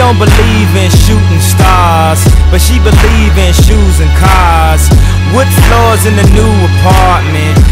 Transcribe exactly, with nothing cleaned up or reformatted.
don't believe in shooting stars, but she believe in shoes and cars. Wood floors in the new apartment,